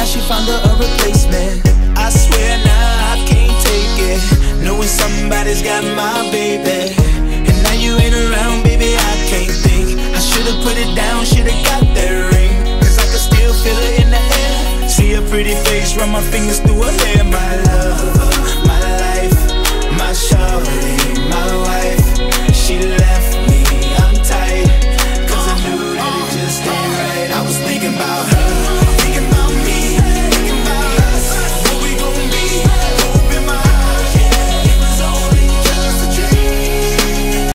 she found her a replacement. I swear now I can't take it, knowing somebody's got my baby. And now you ain't around, baby, I can't think. I should've put it down, should've got that ring, cause I can still feel it in the air. See her pretty face, run my fingers through